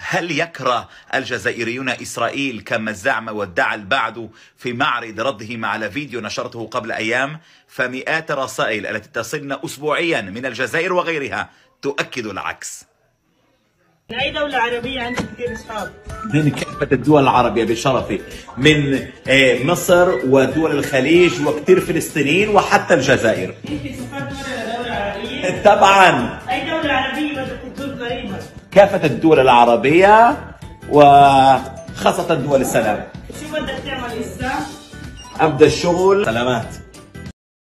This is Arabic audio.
هل يكره الجزائريون إسرائيل كما زعم وادعى البعض في معرض ردهم على فيديو نشرته قبل أيام؟ فمئات الرسائل التي تصلنا أسبوعيا من الجزائر وغيرها تؤكد العكس. من أي دولة عربية عندك كثير أصحاب؟ من كافة الدول العربية بشرفي، من مصر ودول الخليج وكثير فلسطينيين وحتى الجزائر. أنت سافرت مرة لدولة عربية؟ طبعا. أي دولة عربية بدك تزور قريبا؟ كافة الدول العربية وخاصة دول السلام. شو بدك تعمل هسه؟ أبدأ الشغل. سلامات.